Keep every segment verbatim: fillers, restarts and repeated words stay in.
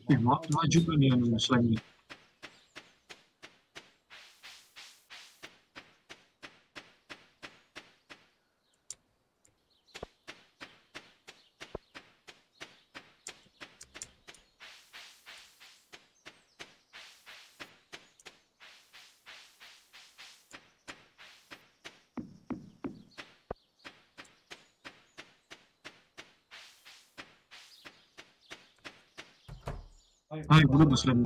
Ih, ma maju kan dia anu slime-nya. Ay, belum slime.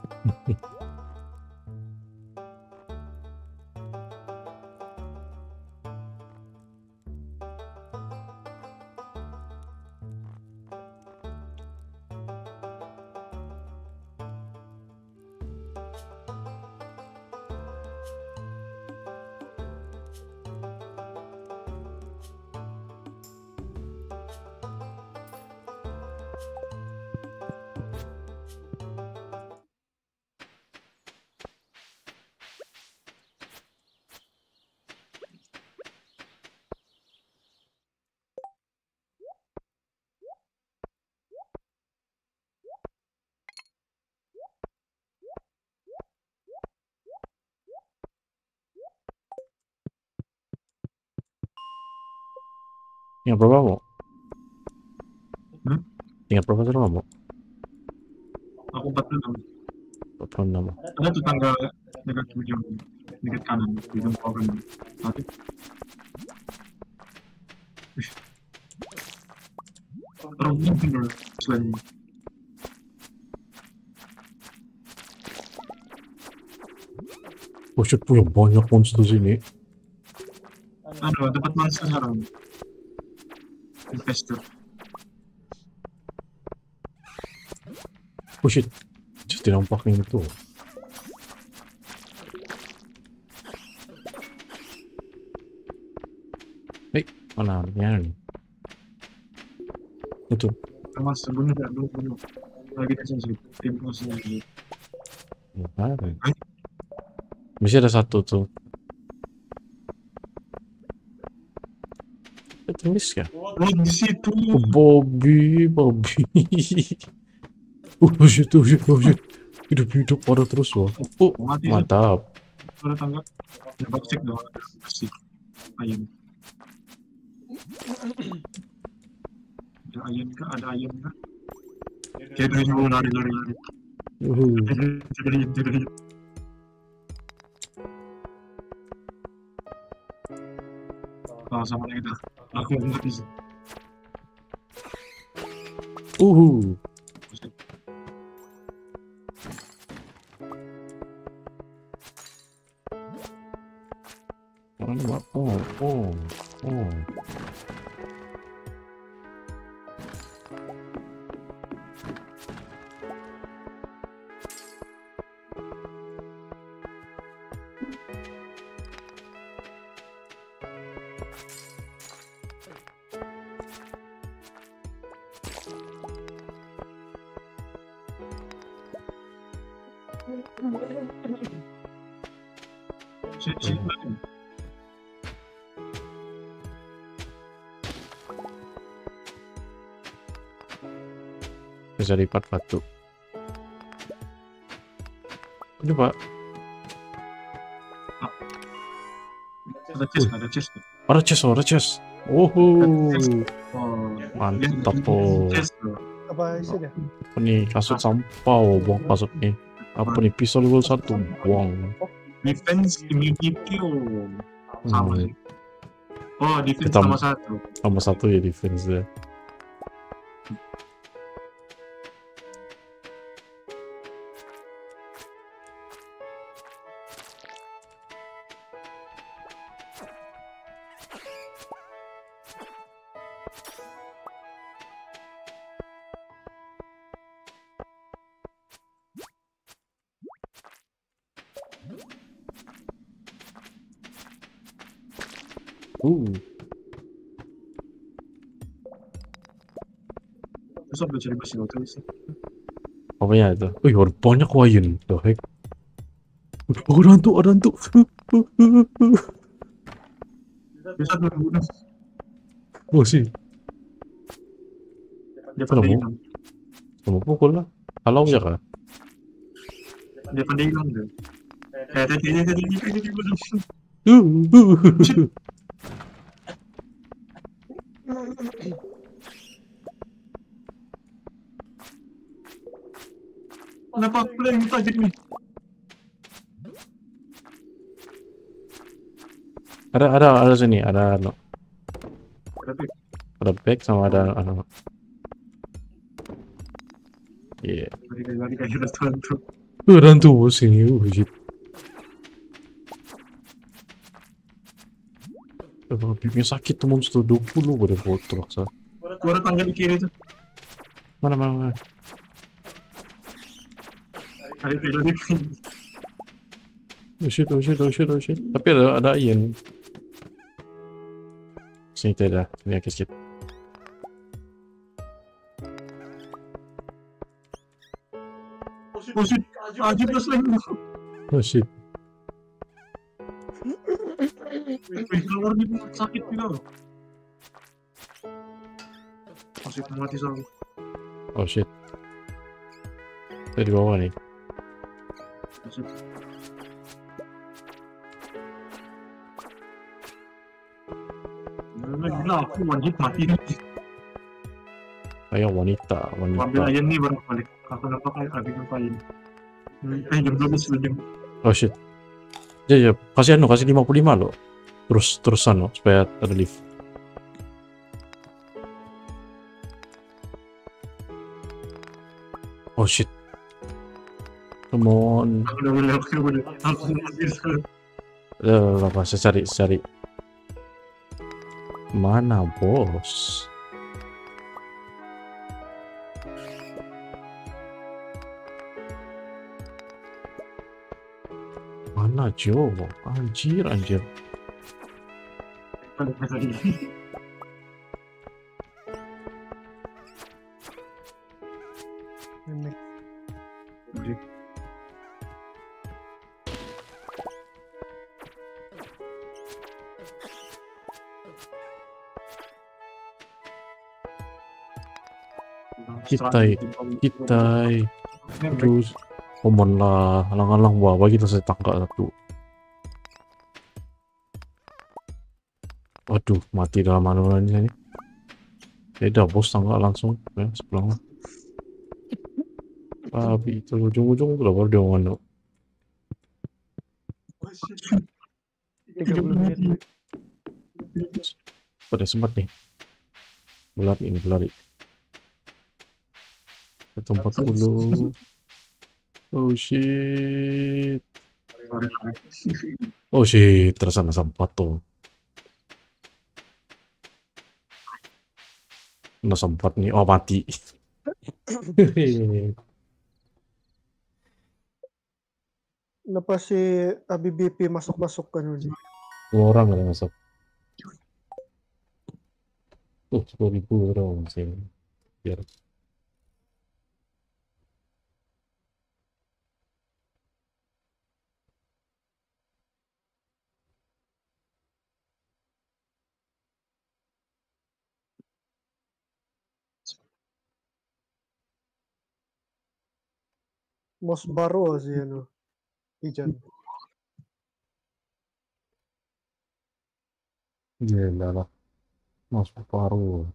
Tinggal berapa mau? Hmm? Tinggal berapa terus mau? Aku empat puluh enam. empat puluh enam. Ada tetangga dekat ujung, dekat kanan, di ujung pohon. Tapi, wih, terungnya tinggal slime. Oh shit, punya banyak monster sini. Aduh, dapat monster sekarang. Investor. Oh shit, just nampakin itu. Eh, mana nih? Itu. Monster bunuh ya, bunuh, bunuh. Lagi ada sih, tim musuhnya. Mana? Masih ada satu tuh. Tulis ya? Oh, di situ. Oh, Bobby, Bobby. Oh shit, oh shit, oh shit. Hidup-hidup pada terus loh. Oh, Mati, mantap. ada tangga. Dapat cek dong, pasti. Ayam. Ada ayam kah? Ada ayam kah? Kayak dari jauh lari, lari, lari. Uhuh. Jadi, jadi. Oh, sama itu. Aku mati sih. Uhuh. Oh, oh, oh. Shit, shit, man. Bisa lipat batu. Ini pak. Ada chest, ada chest. Ada chest, ada chest. Ada Uhuh. chest. Oh, Mantap dia- oh. chest loh. Apa isinya? Apa nih? Kasut sampah, oh, buang kasut nih. Apa nih? Pisau level satu, buang. Defense, immunity, oh. Sama Hmm. sih. Oh, defense Hitam. sama satu. Sama satu ya defense ya. Uh. Terus apa cari besi batu sih? Apanya itu? Wih, ada banyak koin. The heck? Oh, ada hantu, ada hantu. Bisa tuh bunuh. Oh sih, Dia Kenapa? pakai hitam. sama pukul lah. Kalau ya kah? Dia pandai hilang deh. Eh, tadi tadi tadi tadi tadi tadi. Uh, uh. Kenapa aku yang tajam nih? Ada ada ada sini, ada no, Tapi ada back sama ada ano. Iya. lari lari kayak restoran tuh. Uh, dan tuh sini, uh, shit. Uh, pipinya sakit tuh monster dua puluh gue udah foto laksa. Suara tangga di kiri tuh. Mana mana mana. Lari lari lari. Oh shit, oh shit, oh shit, oh shit. Tapi ada ada Ian. Sini tidak, ini akis skip. Oh shit, aja plus lagi. Oh shit. Wih, keluar nih sakit juga loh. Masih mati sama. Oh shit. Saya di bawah nih. Masih. Gila, aku wajib mati nih. Ayo wanita, Ambil wanita. aja nih baru balik. Aku dapat kayak habis ngapain. Eh, jam dua belas jam. Oh shit. Ya ya, kasih anu, kasih lima puluh lima loh. Terus terusan loh, supaya ada lift. Oh shit. Come on. Aku udah boleh, aku udah boleh. Aku mati sekarang. Eh, apa saya cari, cari. Mana bos? Mana Joe? Anjir, anjir. Balik lagi. Balik. Kitai, kitai. Terus, omon lah, alang-alang wah, bagi kita saya tangkap satu. Waduh, mati dalam manual ini. Beda bos, tangkap langsung. Ya, sebelah. Tapi itu ujung-ujung udah baru dia ngomong. tiga puluh menit. Pada sempat nih. Berlari ini, berlari. Ke tempat dulu. Oh shit. Oh shit, tersana sempat tuh. Udah sempat nih, oh mati. Kenapa si A B B P masuk-masuk kan ini? Dua orang ada masuk. Tuh, sepuluh ribu orang sih. Biar. Mos baru sih anu. Ijan. Gila lah. Masuk paruh.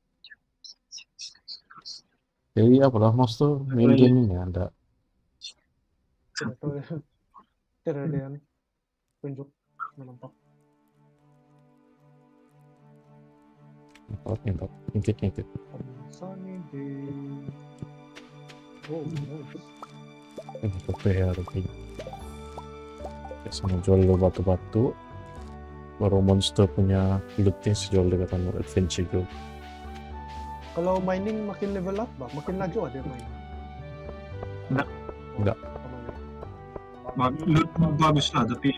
Jadi apalah mas tuh main gaming ya ada. Atau tidak ada yang tunjuk menampak. Ngentot, ngentot, ngintip, ngintip. Sunny day. Oh, nice. Eh, P P R oke. Ya, sama jual lo batu-batu. Baru monster punya lootnya sejual dekatan adventure gitu. Kalau mining makin level up, bah, makin laju ada main. Enggak. Enggak. Loot bagus lah tapi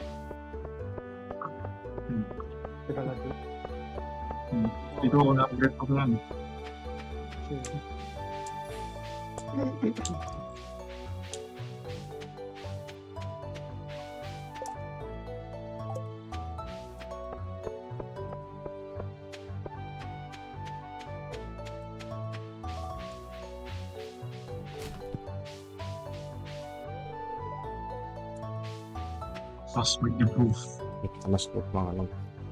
Tidak laju. hmm, itu udah upgrade pelan. Pas improve. Kita masuk mana?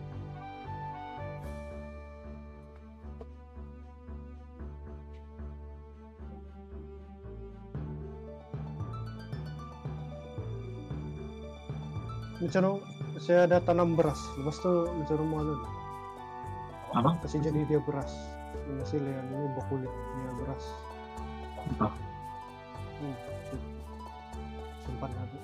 Misalnya saya ada tanam beras, lepas itu misalnya mau anu, Apa? kasih jadi dia beras. Ini hasil yang ini bakulit dia beras. Entah. Hmm, sim- simpan lagi.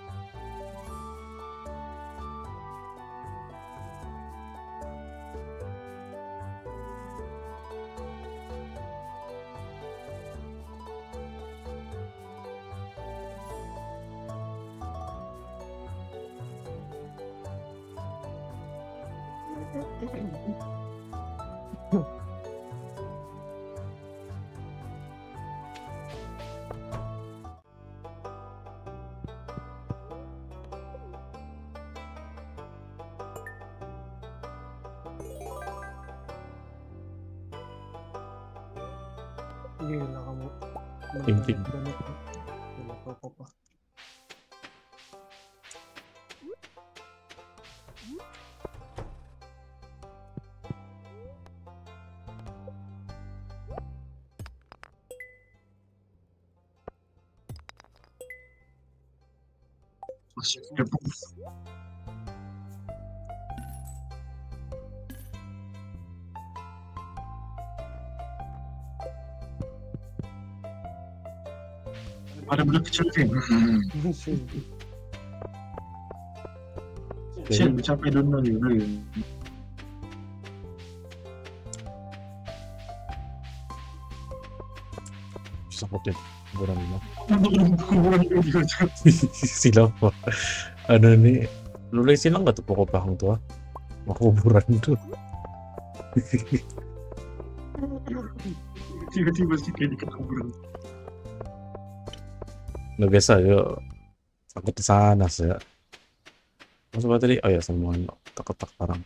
Gila kamu. Ting-ting. Gila apa-apa. Pas improve. Ada benda kecil kan? Kecil mencapai dunia juga. Bisa kote kuburan lima. Kuburan juga. Silapa. Ano ni? Lulay silang nggak tuh pokok pahang tuh? Makuburan tuh. Tiba-tiba sih kayak di kuburan. Nah biasa yuk. Takut di sana sih. Masuk apa tadi? Oh ya semua tak-tak parang.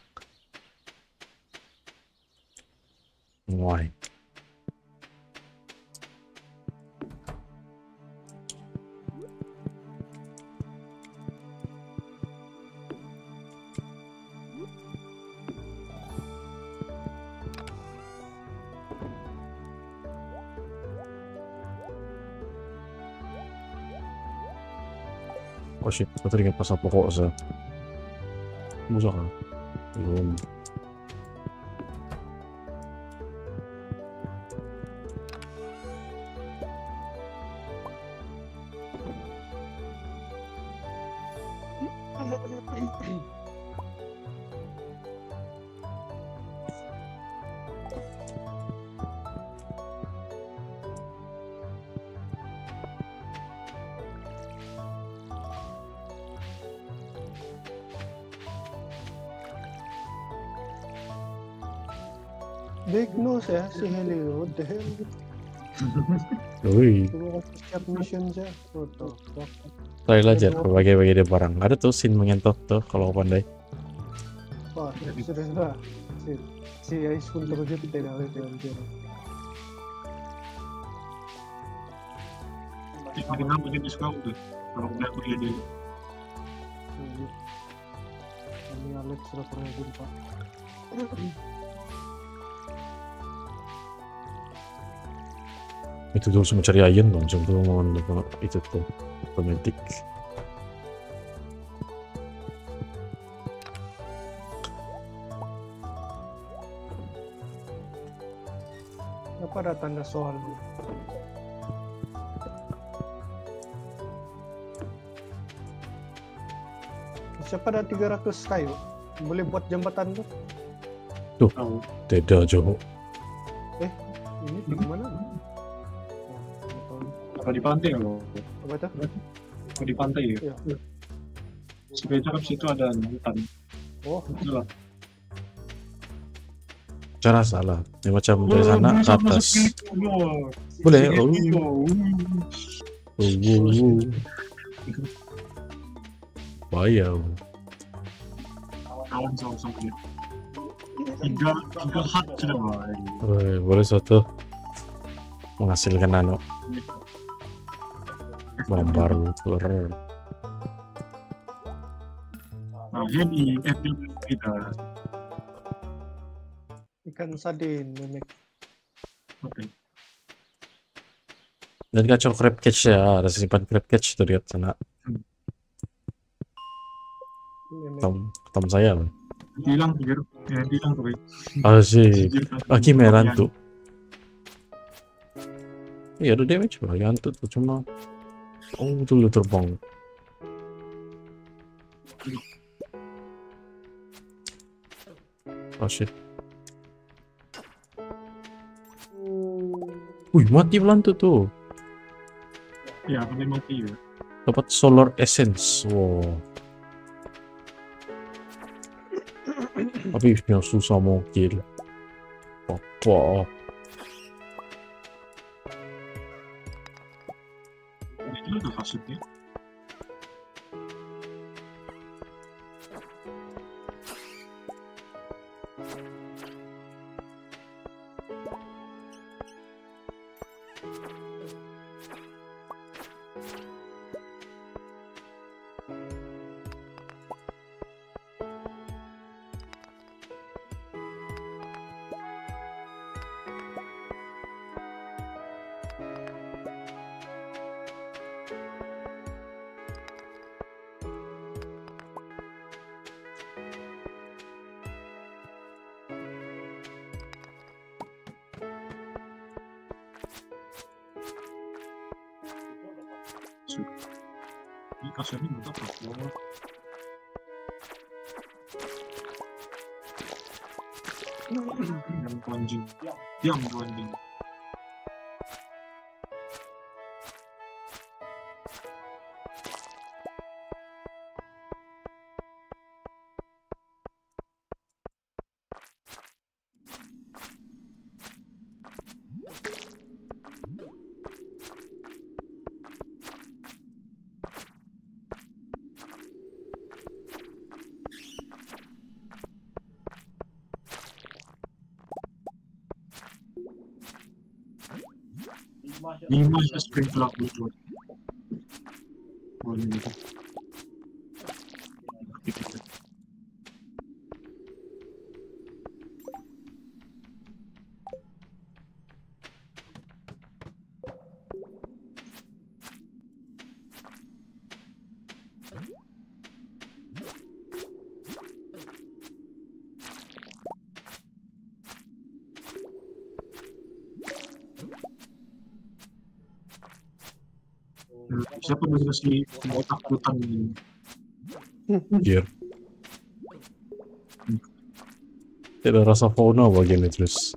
Why? Oh shit, ito rin yung pasapo ko sa musa ka. Yun. Diagnose ya si Helio, what the hell? Uy, Tunggu kasih setiap mission saya. Tuh, tuh, tuh. try aja berbagai-bagai dia barang. Ada tuh scene mengentot tuh kalau pandai. Wah, serius lah. Si, si Ais pun terus dia tidak ada di dalam. Makin lama jadi suka udah. Kalau udah aku dia Ini Alex sudah pernah jumpa. Itu dulu semua cari ayen dong, sebelum mau itu tuh romantik. Apa ada tanda soal? Siapa ada tiga ratus kayu? Boleh buat jembatan tuh? tahu. Tidak jauh. Ini di mana? Apa di pantai kalau? Apa itu? Kalau di pantai ya. Ya. Sebenarnya kan situ ada hutan. Oh, Itulah. Cara salah. Ini macam dari sana ke atas. Boleh. Oh. Oh, oh, oh. Bahaya. Kawan sama-sama dia. Tiga, tiga hak sudah mulai. Woi, boleh suatu menghasilkan nano gambar blur. jadi F kita. Ikan sardin, memek. Oke. Dan kacau crab catch ya, ada simpan crab catch tuh lihat sana. Memek. Tam, tam saya loh. Hilang biar ya hilang tuh. Asik. Aki merah tuh. Iya ada damage lah, yantu tuh cuma. Oh betul lu terbang. Oh shit. Wih mati pelantu tuh. Ya, boleh mati ya. Dapat solar essence. Wow. Tapi yang susah mau kill. Apa? Ini udah maksudnya. Ini kasurnya bentuk apa? Yang anjing, yang anjing. Lima ya sprinkler gitu. Boleh gitu. Siapa yang kasih kotak hutan ini? Gear. Tidak rasa fauna bagian itu terus.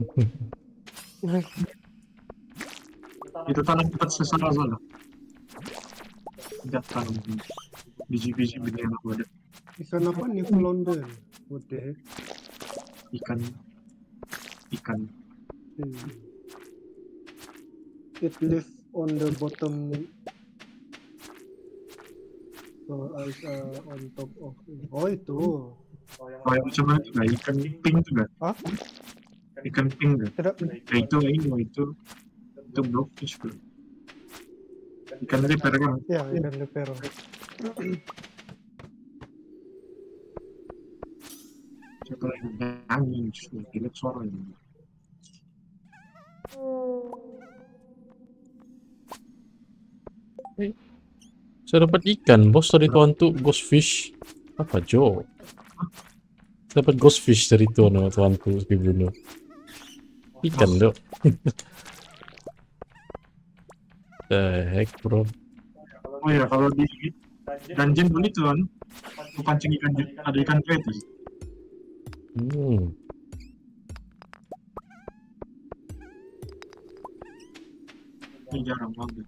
Itu tanam cepat sesara salah. Tidak tanam biji-biji begini aku ada. Ikan apa nih London? What the heck? Ikan, ikan. Hmm. It live on the bottom. So as uh, on top of. Oh itu. Oh yang macam mana tuh? Nah, ikan pink tuh kan? Hah? Ikan pink kan? Tidak. Nah, itu ini itu itu blobfish tuh. Ikan leper kan? Ya ikan lepero. Siapa lagi angin? Gila suara ini. Saya dapat ikan, bos dari tuan tuh ghost fish. Apa Jo? Saya dapat ghost fish dari tuan sama tuanku dibunuh. Ikan dok. The heck bro. Oh ya kalau di dungeon pun itu kan, aku pancing ikan ada ikan itu. Hmm. Ini jarang banget.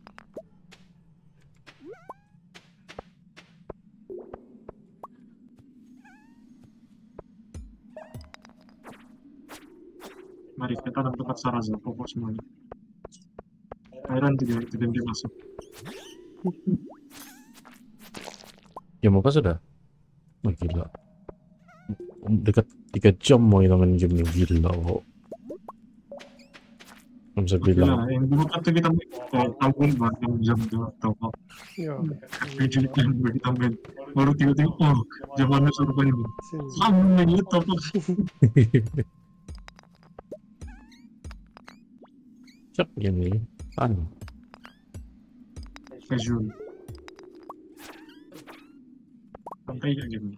Mari kita tanam tempat saraza, pokok semuanya. Iron juga itu dan dia masuk. Ya mau apa sudah? Oh, gila. Dekat tiga jam mau main game ini gila kok. Nggak bisa Iya, bilang. yang dulu kan tuh kita main oh, tahun bang yang jam dua atau apa Iya. video yang dulu kita main baru tiba-tiba oh zamannya survival ini Sih. kamu main itu apa Cek gini. Kan. casual sampai kayak gitu.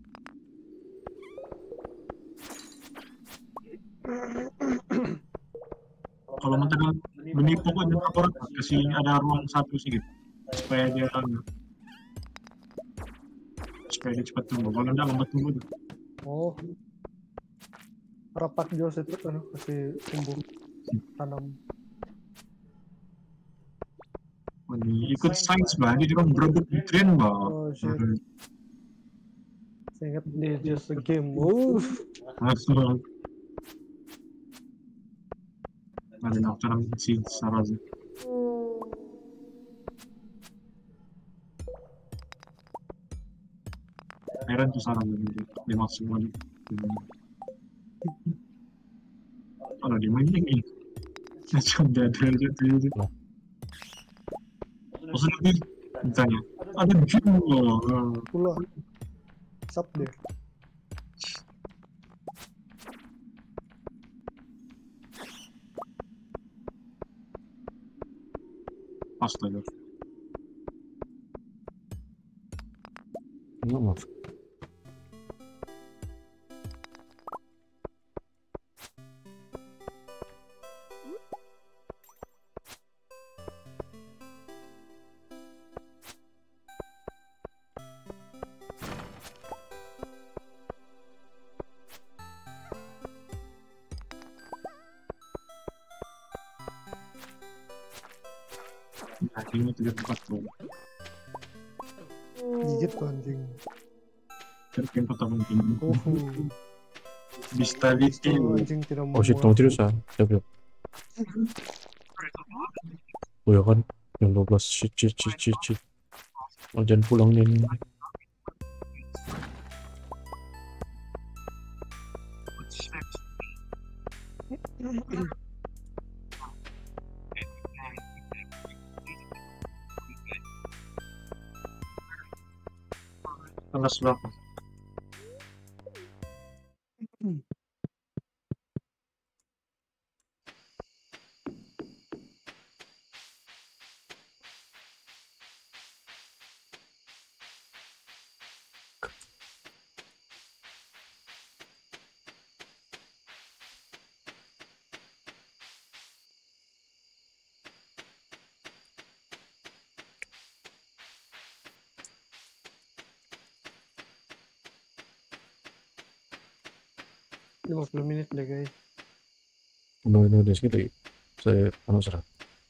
Kalau mentekan demi pokoknya orang kasih ada ruang satu sih gitu supaya dia supaya dia cepat tumbuh kalau enggak lambat tumbuh tuh. Oh. Rapat jos itu kan kasih tumbuh tanam. Oh, ini ikut sains bah dia kan berebut nutrien bah. Oh shit. Saya ingat dia just a game. Oh. Masuk. Ada daftaran si Sarah sih. Heran tuh Sarah gitu. Dia masuk lagi. Kalau dia main ini, macam dia ada aja tuh itu. Maksudnya dia ditanya, ada game loh. Pula. Sap deh. Astaga. Maaf. Nah, ini tiga tempat tuh. Gigit tuh anjing. Terkait pertama ini. Oh. Bisa Itu bikin. anjing tidak mau. Oh shit, kamu tidur sah. Siap, siap. Oh ya kan, yang dua belas shit, shit, shit, shit, shit. Oh, jangan pulang nih. Panas berapa? lima puluh menit deh guys. No, no, di segitu. Saya anu serah.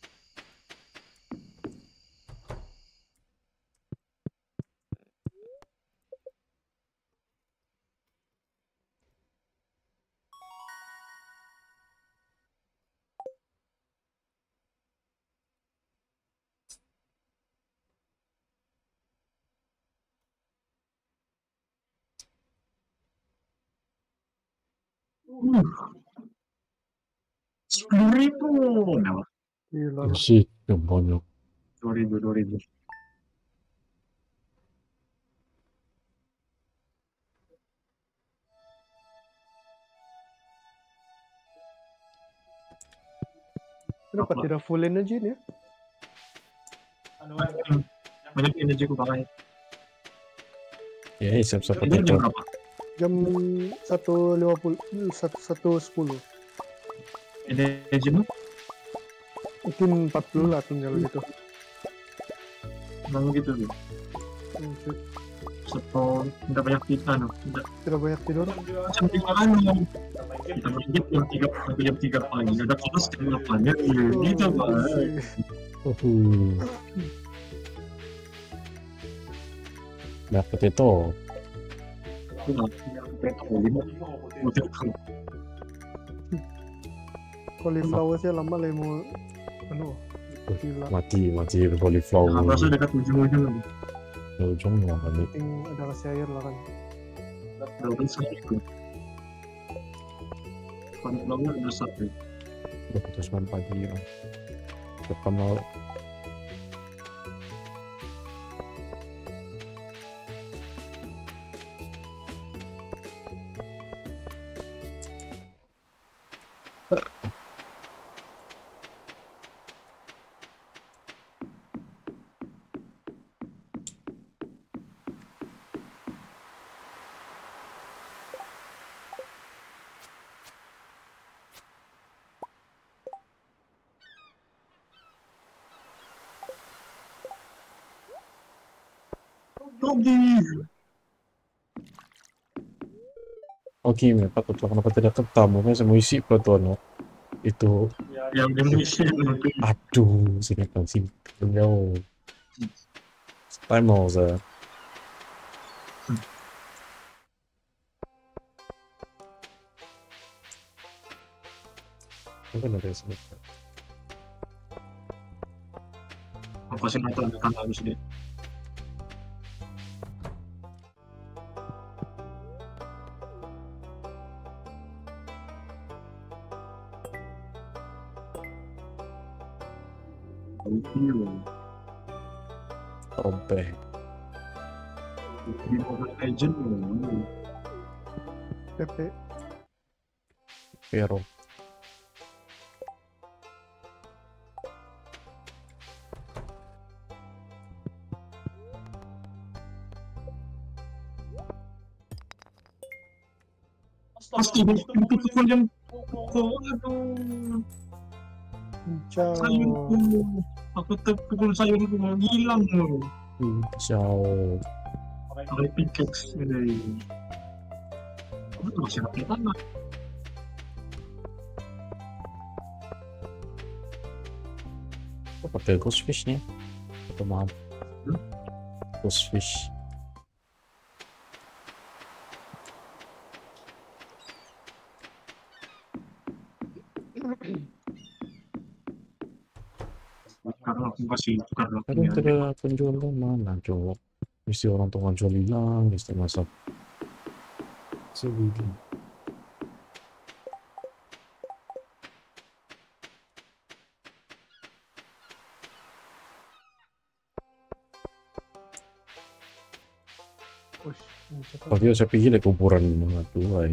Sepuluh ribu. Nah, Gila. Oh shit, yang banyak. dua ribu, dua ribu. Kenapa Apa? tidak full energy nih? Banyak energi ku pakai. Ya, siap-siap Ini jam potato. berapa? Jam satu lima puluh, satu sepuluh. Energi mu? Mungkin empat puluh lah tinggal gitu. Mau gitu tuh. Hmm, shit. Setelah tidak banyak kita, no. Tidak Tidak banyak tidur. macam tiga kan kita main jam tiga sampai jam tiga pagi. Ada kelas jam delapan ya, gitu pak. Oh, banyak potato. Nah, petrol lima, potato. Cauliflower-nya lama lah mau anu. Gila. Mati, mati cauliflower. Nah, rasa dekat ujung-ujung. Ujung nggak kan? Penting ada kasih air lah kan. Daun satu. Cauliflower ada satu. Udah pukul sembilan pagi ya. Depan mau Rugi. oke, okay, patut lah kenapa tidak ketemu kan semua isi Platono itu. Yang Indonesia itu. Aduh, sini kan sini jauh. Time mau saya. Mungkin ada sini. Apa sih nonton kan habis deh. Trompet. Di Mobile Legend loh. P P. Pero Pasti itu pukul yang pukul aduh Ciao. sayurku, aku terpukul sayurku hilang loh. ciao. Ada pickaxe ini. Aku masih pakai tanah. Pakai ghost fish nih. Atau maaf. Hmm? Ghost fish. Karena aku masih tukar Kadang lakunya. tidak penjual mana coba. Mesti orang tukang jual hilang, mesti masak. Sebiji. Ush, ini siapa? Tapi saya pikir ada kuburan mana tuh, ay.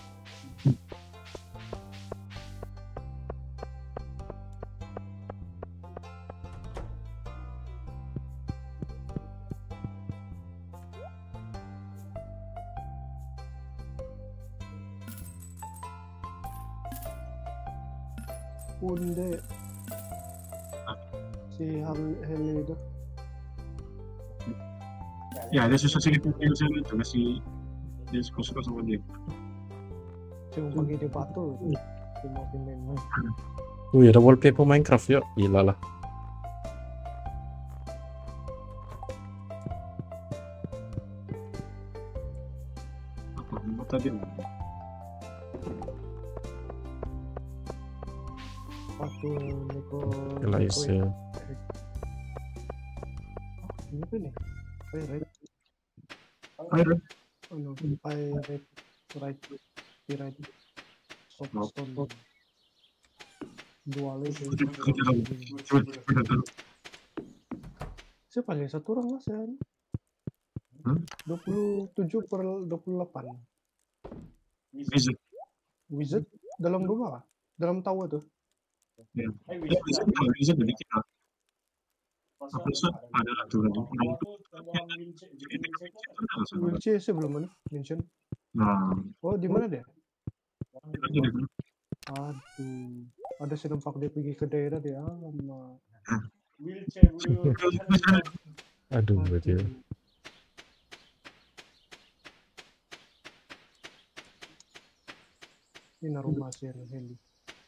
Punde. Si Hal Heli itu. Ya ada susah sedikit video saya itu masih dia suka-suka sama dia. Cuma bagi dia batu. Cuma pindahin main. Wih, ada wallpaper Minecraft yuk, gila lah. Apa nama tadi? Batu Niko. Gila isi. Ini apa nih? Pirate. Air. Oh no, pirate. Right. Pirate. Soapstone. Dua lagi. Saya paling satu orang lah saya. Hmm? dua puluh tujuh per dua puluh delapan. Wizard. Wizard dalam rumah kah? Dalam tawa tuh. Ya. Ya, Wizard kalau Wizard dari kita. Apa sih ada aturan yang itu? Wheelchair saya belum mana mention. Nah, Oh di mana dia? itu dia. Aduh, ada si nampak dia pergi ke daerah dia. Alamak. Aduh, berarti. Ini rumah si Heli.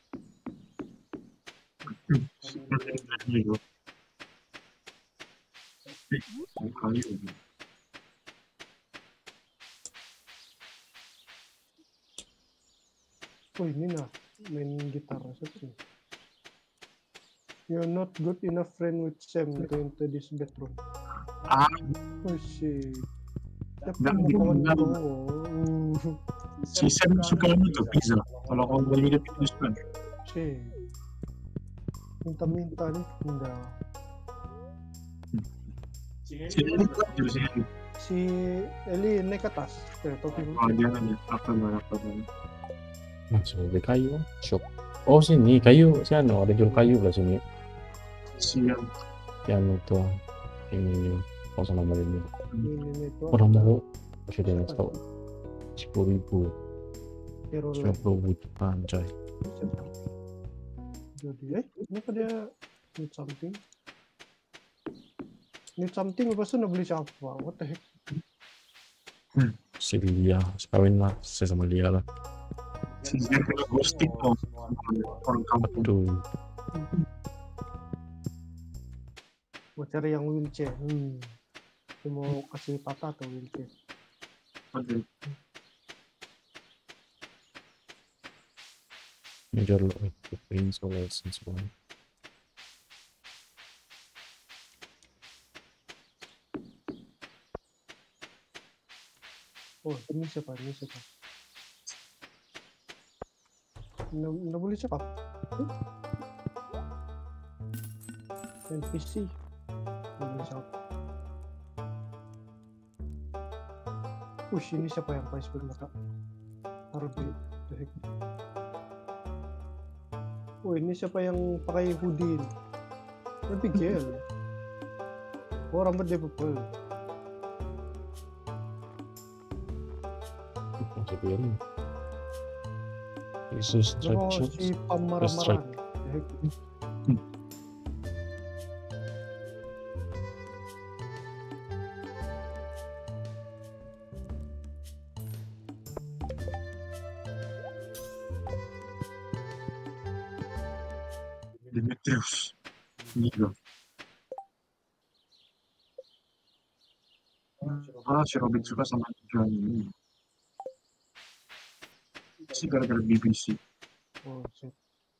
Oh ini nah main gitar siapa sih? You're not good enough friend with Sam to enter this bedroom. Ah, Oh shit. Siapa Nggak, mau kawan nggak. kau? Uh. si Sam suka itu pizza. Kalau kamu beli dia pizza suka. Sih. Minta-minta nih, enggak. Si Eli kan jadi si Eli. Si Eli naik ke atas, ke topi. Oh dia kan ya, apa mana apa mana. Masuk beli kayu, shop. Oh sini kayu, sih anu ada jual kayu belah sini. Siang. Yang itu, ini kosong nama ini. Ini itu. Orang mau, masih ada yang tahu. Sepuluh ribu, Hero sepuluh ribu anjay. Jadi, eh, kenapa dia need something? Need something, lepas itu nak beli siapa? What the heck? Si Lia, sekawin lah, saya sama Lia lah. Si dia kena ghosting kok orang kampung. Aduh, Mau cari yang wheelchair. Hmm. Dia mau kasih patah atau wheelchair? Oke. major lo itu Prince of License one. Oh, ini siapa? Ini siapa? Nggak, nggak boleh cakap. Hmm? N P C. Nggak boleh cakap. Ush, ini siapa yang paling sepuluh mata? Taruh di the heck. Oh, ini siapa yang pakai hoodie? Tapi gel. Oh, rambut dia purple. Jadi ini isu Oh, stretch si Pam marah-marah. The heck. Demetrius. Gitu. Ah, si Robin suka sama tujuan ini. Si gara-gara B B C. Oh, shit.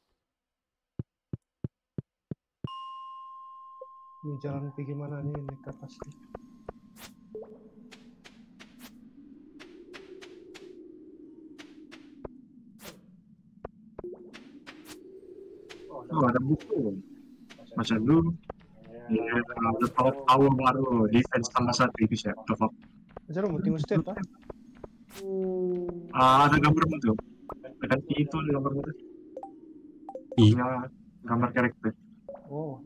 Ini jalan pergi mana nih, naik ke atas nih. Oh, ada buku. Masa dulu. Ya, ada power baru defense tambah satu itu ya. Top up. Macam mana mau tinggal state ah? Ah, ada gambar betul. Ada itu ada gambar betul. I Ya, gambar karakter. Oh.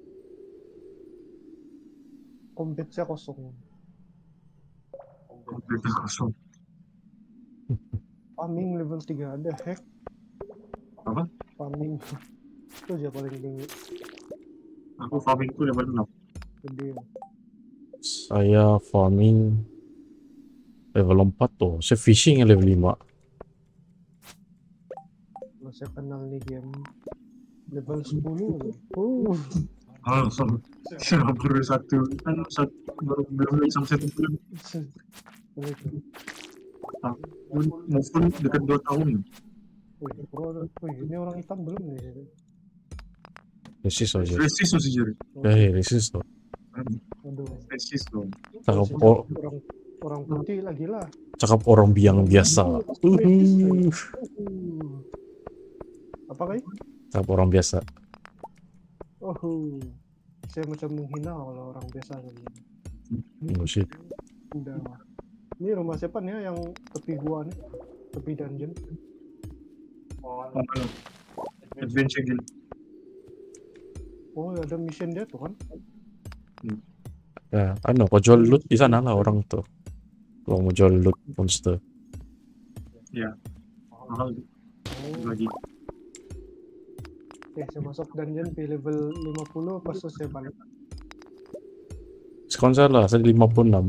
Kompetnya kosong. Komputer kosong. Farming level tiga ada hack. Apa? Farming. Itu aja paling tinggi. Aku farmingku level enam. Gede. saya farming level empat tuh, saya fishing yang level lima. Kalau saya kenal nih game level sepuluh. Uh. Oh, saya baru satu kan satu baru belum sama satu bulan. Mau pun dekat dua tahun. Wih, bro, wih, ini orang hitam belum nih? Resist aja. Resist loh sejujur. Eh, resist tuh. Aduh, Resist loh. Cakap resist or, orang orang putih lagi lah. cakap orang biang biasa. Uh, Uh. Apa kayak? cakap orang biasa. Oh, saya macam menghina kalau orang biasa kayak gini. Oh shit. Udah. Ini rumah siapa nih yang tepi gua nih? Tepi dungeon. Oh, ano? Adventure Guild. Oh, ada mission dia tuh kan? Ya, ano, kau jual loot di sana lah orang tuh. Kalau mau jual loot monster. Ya. Mahal Oh, lagi. oke, saya masuk dungeon di level lima puluh, pas itu saya balik. Sekarang saya lah, saya lima puluh enam.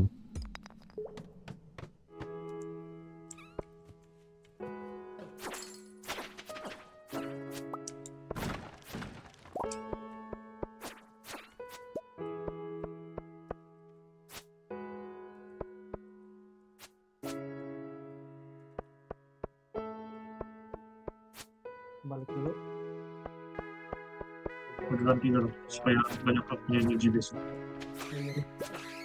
Balik dulu. Beneran tidur supaya banyak punya energi besok. Ini.